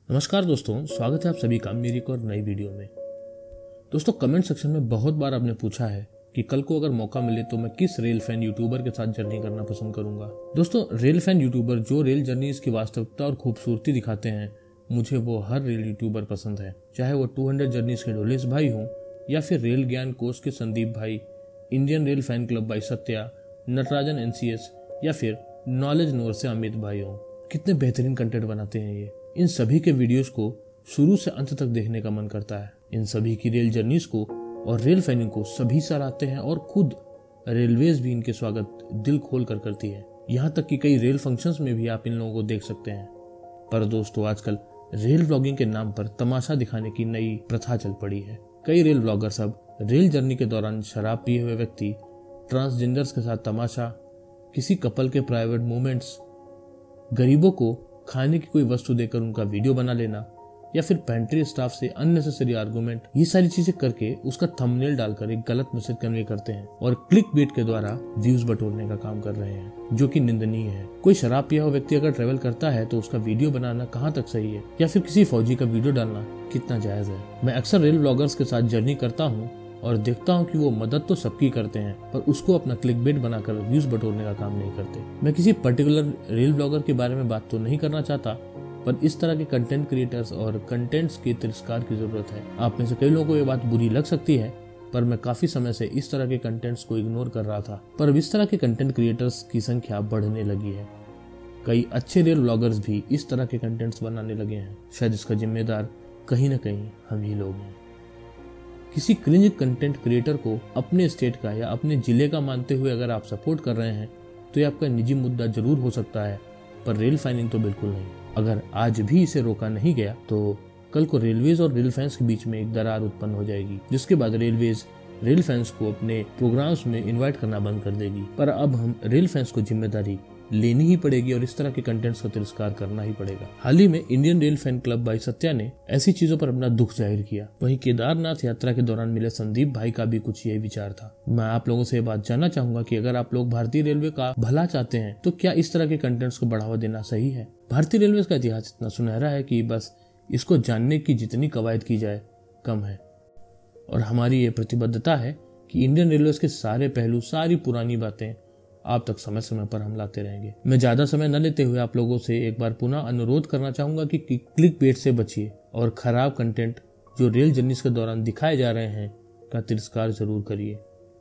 नमस्कार दोस्तों, स्वागत है आप सभी का मेरी एक और नई वीडियो में। दोस्तों, कमेंट सेक्शन में बहुत बार आपने पूछा है कि कल को अगर मौका मिले तो मैं किस रेल फैन यूट्यूबर के साथ जर्नी करना पसंद करूंगा। दोस्तों, रेल फैन यूट्यूबर जो रेल जर्नीज की वास्तविकता और खूबसूरती दिखाते हैं, मुझे वो हर रेल यूट्यूबर पसंद है। चाहे वो 200 जर्नीज के डोलेस भाई हों या फिर रेल ज्ञान कोष के संदीप भाई, Indian rail fan club by Satya, Natarajan NCS या फिर नॉलेज नोर से अमित भाई हों। कितने बेहतरीन कंटेंट बनाते हैं ये। इन सभी के वीडियोस को शुरू से अंत तक देखने का मन करता है। इन सभी की रेल जर्नीज को और रेल फैनिंग को सभी सराहते हैं और खुद रेलवेज भी इनके स्वागत दिल खोल कर करती है। यहाँ तक कि कई रेल फंक्शंस में भी आप इन लोगों को देख सकते हैं। पर दोस्तों, आजकल रेल व्लॉगिंग के नाम पर तमाशा दिखाने की नई प्रथा चल पड़ी है। कई रेल व्लॉगर्स अब रेल जर्नी के दौरान शराब पिए हुए व्यक्ति, ट्रांसजेंडर्स के साथ तमाशा, किसी कपल के प्राइवेट मोमेंट्स, गरीबों को खाने की कोई वस्तु देकर उनका वीडियो बना लेना या फिर पेंट्री स्टाफ से अननेसेसरी आर्गुमेंट, ये सारी चीजें करके उसका थंबनेल डालकर एक गलत मैसेज कन्वे करते हैं और क्लिक बेट के द्वारा व्यूज बटोरने का काम कर रहे हैं, जो कि निंदनीय है। कोई शराब पिया हुआ व्यक्ति अगर ट्रेवल करता है तो उसका वीडियो बनाना कहाँ तक सही है, या फिर किसी फौजी का वीडियो डालना कितना जायज है। मैं अक्सर रेल व्लॉगर्स के साथ जर्नी करता हूँ और देखता हूँ कि वो मदद तो सबकी करते हैं, पर उसको अपना क्लिक बेट बनाकर व्यूज बटोरने का काम नहीं करते। मैं किसी पर्टिकुलर रेल ब्लॉगर के बारे में बात तो नहीं करना चाहता, पर इस तरह के कंटेंट क्रिएटर्स और कंटेंट्स के तिरस्कार की जरूरत है। आप में से कई लोगों को ये बात बुरी लग सकती है, पर मैं काफी समय से इस तरह के कंटेंट्स को इग्नोर कर रहा था, पर अब इस तरह के कंटेंट क्रिएटर्स की संख्या बढ़ने लगी है। कई अच्छे रेल ब्लॉगर्स भी इस तरह के कंटेंट्स बनाने लगे हैं। शायद इसका जिम्मेदार कहीं न कहीं हम ही लोग हैं। किसी क्रिंज कंटेंट क्रिएटर को अपने स्टेट का या अपने जिले का मानते हुए अगर आप सपोर्ट कर रहे हैं तो ये आपका निजी मुद्दा जरूर हो सकता है, पर रेल फैनिंग तो बिल्कुल नहीं। अगर आज भी इसे रोका नहीं गया तो कल को रेलवेज और रेल फैंस के बीच में एक दरार उत्पन्न हो जाएगी, जिसके बाद रेलवेज रेल फैंस को अपने प्रोग्राम्स में इन्वाइट करना बंद कर देगी। पर अब हम रेल फैंस को जिम्मेदारी लेनी ही पड़ेगी और इस तरह के कंटेंट्स का तिरस्कार करना ही पड़ेगा। हाल ही में Indian rail fan club by Satya ने ऐसी चीजों पर अपना दुख जाहिर किया। वहीं केदारनाथ यात्रा के दौरान मिले संदीप भाई का भी कुछ यही विचार था। मैं आप लोगों से ये बात जानना चाहूंगा कि अगर आप लोग भारतीय रेलवे का भला चाहते हैं तो क्या इस तरह के कंटेंट्स को बढ़ावा देना सही है? भारतीय रेलवे का इतिहास इतना सुनहरा है कि बस इसको जानने की जितनी कवायद की जाए कम है, और हमारी ये प्रतिबद्धता है कि इंडियन रेलवे के सारे पहलू, सारी पुरानी बातें आप तक समय समय पर हम लाते रहेंगे। मैं ज्यादा समय न लेते हुए आप लोगों से एक बार पुनः अनुरोध करना चाहूंगा कि क्लिक बेट से बचिए और खराब कंटेंट जो रेल जर्नीज के दौरान दिखाए जा रहे हैं का तिरस्कार जरूर करिए।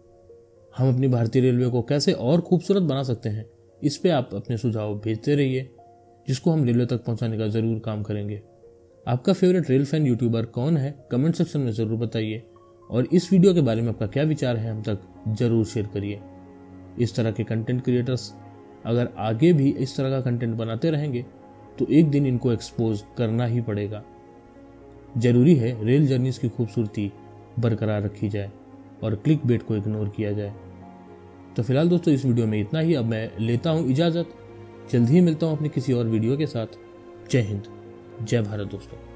हम अपनी भारतीय रेलवे को कैसे और खूबसूरत बना सकते हैं, इस पे आप अपने सुझाव भेजते रहिए, जिसको हम रेलवे तक पहुंचाने का जरूर काम करेंगे। आपका फेवरेट रेल फैन यूट्यूबर कौन है, कमेंट सेक्शन में जरूर बताइए, और इस वीडियो के बारे में आपका क्या विचार है हम तक जरूर शेयर करिए। इस तरह के कंटेंट क्रिएटर्स अगर आगे भी इस तरह का कंटेंट बनाते रहेंगे तो एक दिन इनको एक्सपोज करना ही पड़ेगा। जरूरी है रेल जर्नीज की खूबसूरती बरकरार रखी जाए और क्लिक बेट को इग्नोर किया जाए। तो फिलहाल दोस्तों, इस वीडियो में इतना ही। अब मैं लेता हूं इजाजत। जल्द ही मिलता हूं अपनी किसी और वीडियो के साथ। जय हिंद, जय भारत दोस्तों।